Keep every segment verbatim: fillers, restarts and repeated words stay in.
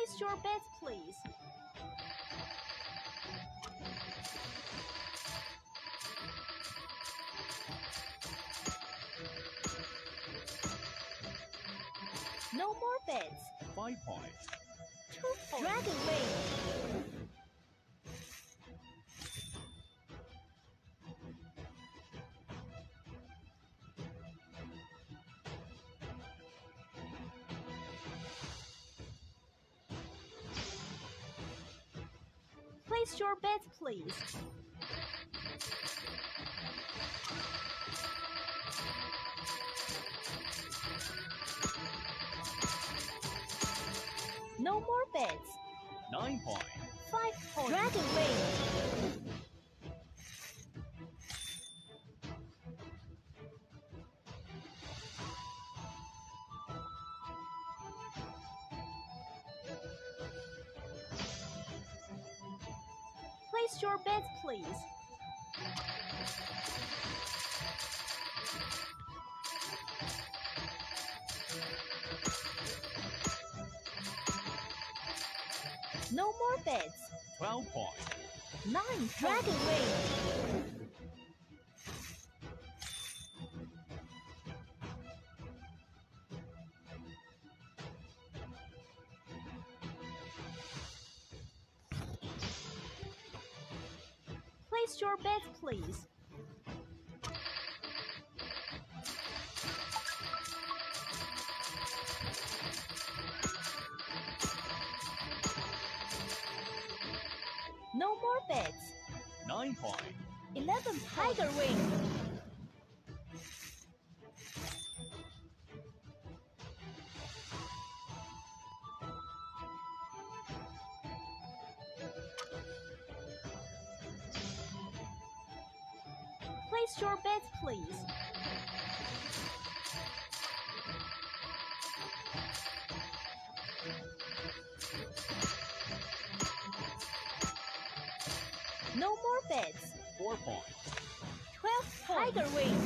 Place your bets, please. No more bets. Five points. Two points. Dragon wing. Place your bets, please. No more bets. Nine points. Five points. Dragon wing. Place your bets, please. No more bets. Twelve points. Nine. Dragon wing. Place your bets, please. No more bets. Nine points. Eleven. Tiger wing. Place your bets, please. No more bets. Four points. Twelve. Tiger wing.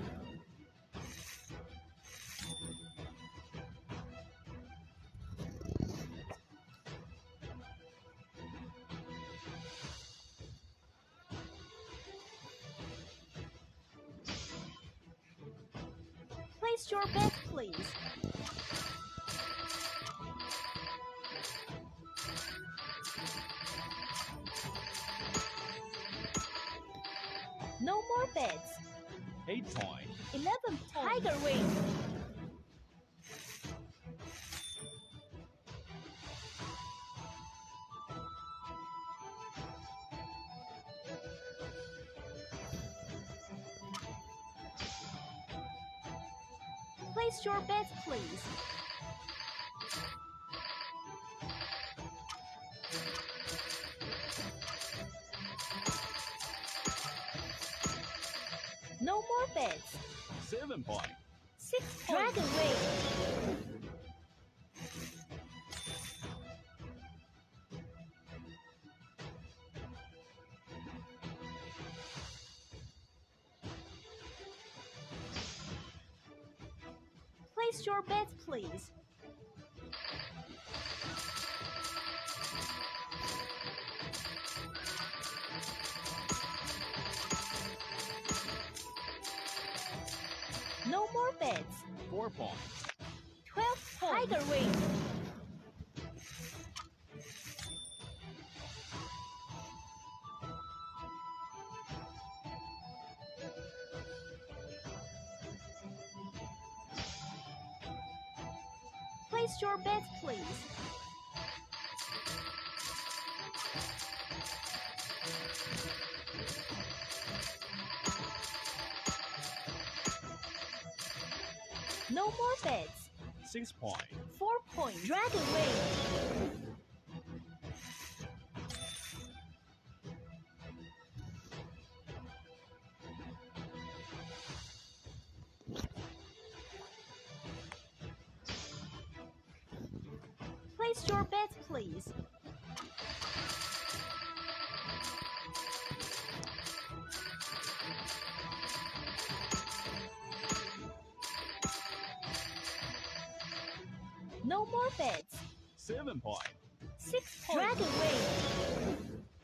Place your bets, please. No more bets. Eight points. Eleven. Tiger wing. Place your bets, please. No more bets. Seven points. Six. Dragon wing. Place your bets, please. No more bets. Four points. Twelve. Tiger wing. Place your bets, please. No more bets. Six points. Four point. Dragon wing. Place your bets, please. No more bets. Seven points. Six points. Dragon Wave.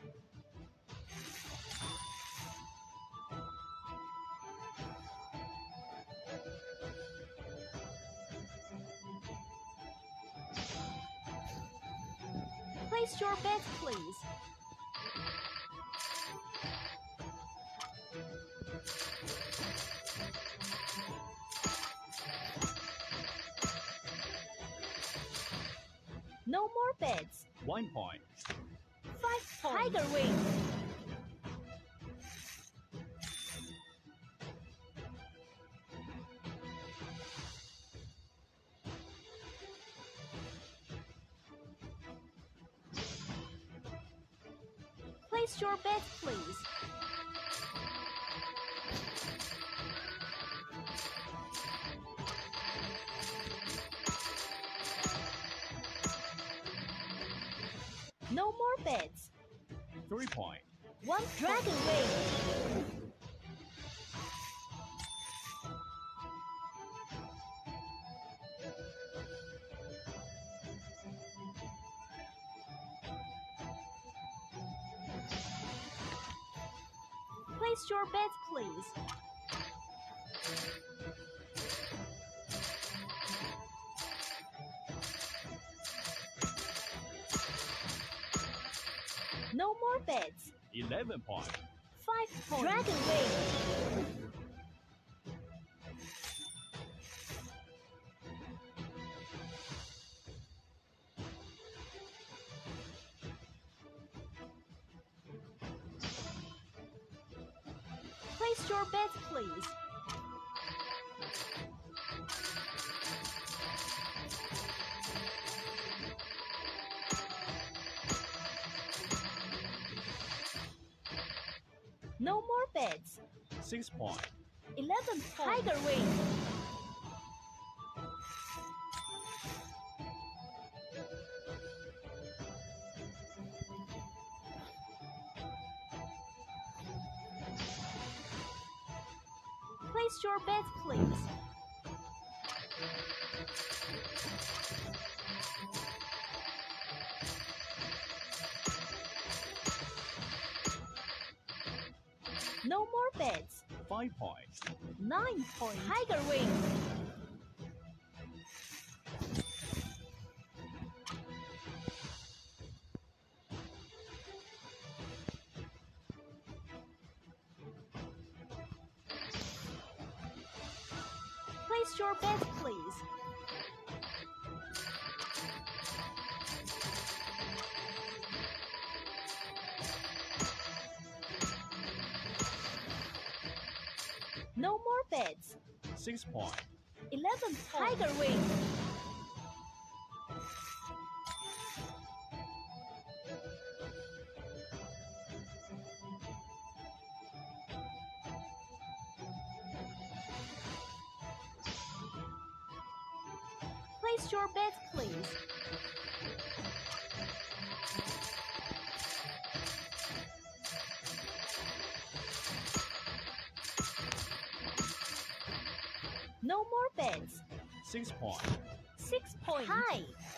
Place your bets, please. No more bets. One point. Five points. Tiger Wing. Place your bet, please. No more bets. Three point. One Dragon Wave. Place your bets, please. No more bets. Eleven point. Five points. Dragon Wave. Place your bets, please. No more bets. Six point. Eleven points. Tiger Wing. Place your bets, please. No more bets. Five points. Nine points. Tiger Wing. Place your bets, please. No more bets. Six point. Eleven points. Tiger Wing. Place your bets, please. No more bets. Six point. Six points. High.